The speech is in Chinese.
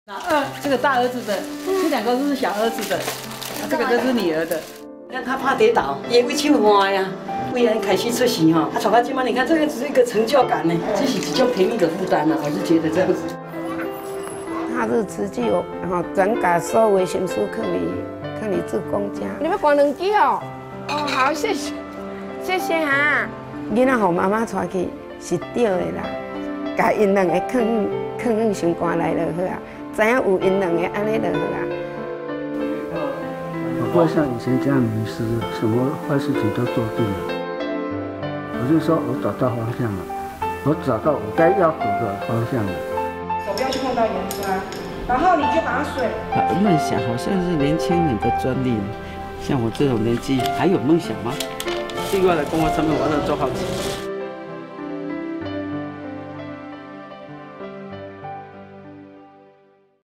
这个大儿子的，这2个都是小儿子的，这个都是女儿的。 看他怕跌倒，也会手滑呀。为人开始出席哈，他走到今晚，你看这个只是一个成就感呢，这是一种甜蜜的负担呢，我是觉得这样子。 他是自己有全家所有的心思放你做公家。你要关2支哦？哦，好，谢谢，谢谢哈。囡仔互妈妈带去是对的啦，把因2个放上关来就好啊，知影有因2个安尼就好啊。 我不会像以前这样迷失，什么坏事情都做对了。我就说我找到方向了，我找到我该要走的方向了。 手不要去碰到盐酸，然后你就把它水。 梦想好像是年轻人的专利，像我这种年纪还有梦想吗？对我来讲，我怎么我都做好。